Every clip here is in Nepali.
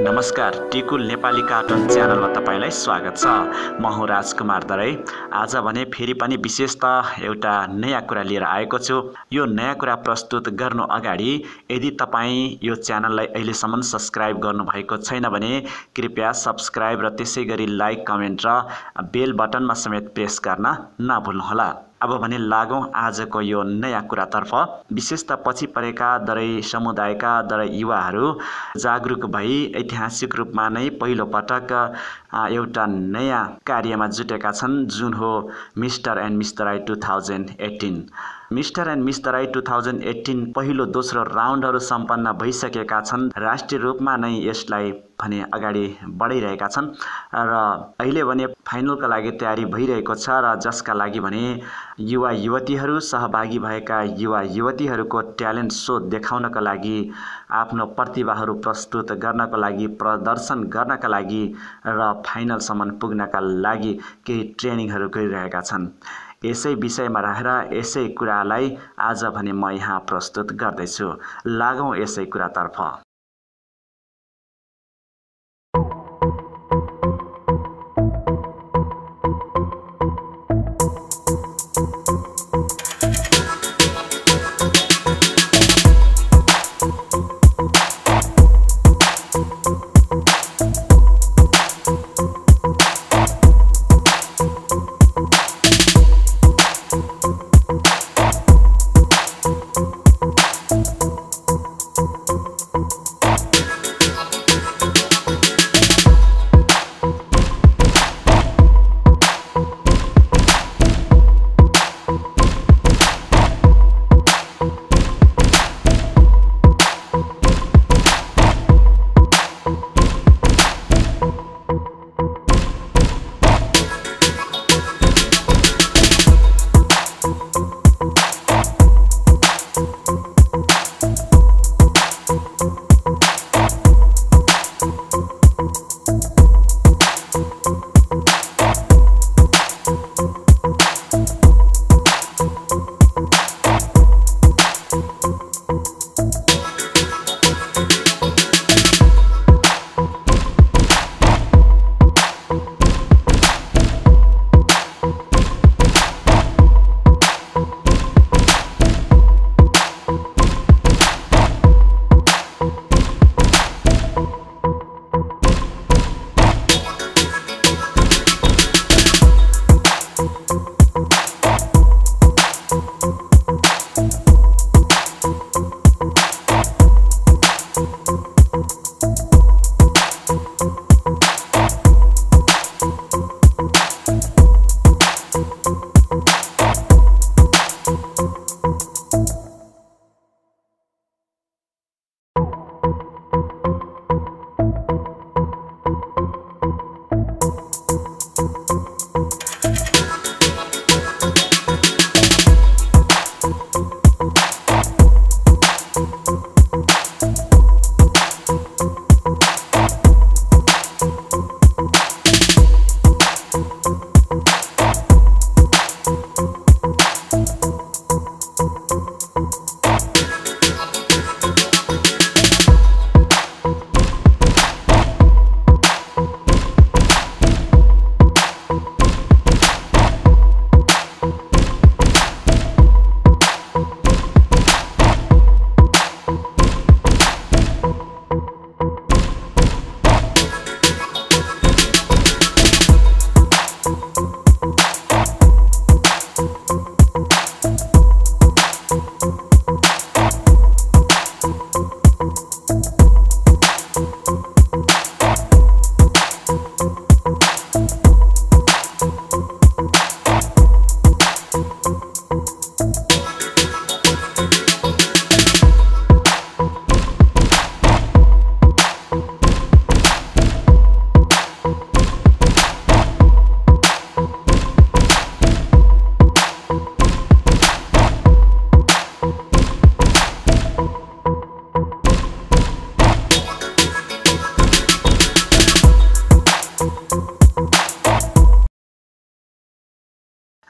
नमस्कार, टिकुल नेपाली कार्टुन च्यानलमा तपाईलाई स्वागत छ। म हुँ राजकुमार दराई। आज भने फेरि पनि विशेषतः एउटा नयाँ कुरा लिएर आएको छु। यो नयाँ कुरा प्रस्तुत गर्नु अगाडि यदि तपाईँ यो च्यानललाई अहिलेसम्म सब्स्क्राइब गर्नुभएको छैन भने कृपया सब्स्क्राइब र त्यसै गरी लाइक, कमेन्ट र बेल बटनमा समेत प्रेस गर्न नभुल्नुहोला। अब भने लागौं आजको यो नयाँ कुरातर्फ। विशेषतः पछि परेका दराई समुदायका दराई युवाहरू जागरुक भई ऐतिहासिक रूपमा नै पहिलो पटक एउटा नयाँ कार्यमा जुटेका छन्, जुन हो mister and miss Darai 2018। Mister and miss Darai 2018 पहिलो दोस्रो राउन्डहरू सम्पन्न भइसकेका छन्। राष्ट्रिय रूपमा नै यसलाई भने अगाडि बढाइरहेका छन् र अहिले भने फाइनलका लागि तयारी भइरहेको छ र जसका लागि भने युवा युवतीहरू सहभागी भएका युवा युवतीहरूको ट्यालेन्ट सो देखाउनका लागि, आफ्नो प्रतिभाहरू प्रस्तुत गर्नका लागि, प्रदर्शन गर्नका लागि र फाइनलसम्म पुग्नका लागि केही ट्रेनिङहरू गरिरहेका छन्। यसै विषयमा रहेर यसै कुरालाई आज भने म यहाँ प्रस्तुत गर्दैछु। लागौं यसै कुरातर्फ।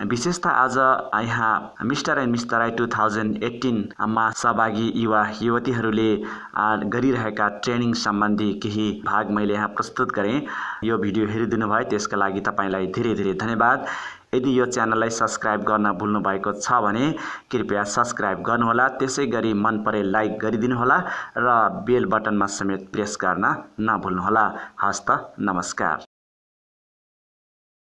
विशेषतः आज यहाँ मिस्टर एन्ड मिस तराई 2018 मा सहभागी युवा युवतीहरूले गरिरहेका ट्रेनिङ सम्बन्धी केही भाग मैले यहाँ प्रस्तुत गरेँ। यो भिडियो हेरिदिनु भयो त्यसका लागि तपाईलाई धेरै धेरै धन्यवाद। यदि यो च्यानललाई सब्स्क्राइब गर्न भुल्नु भएको छ भने कृपया सब्स्क्राइब गर्नुहोला। त्यसै गरी मन परे लाइक गरिदिनुहोला र बेल बटनमा समेत प्रेस गर्न नभुल्नुहोला। हस्त नमस्कार।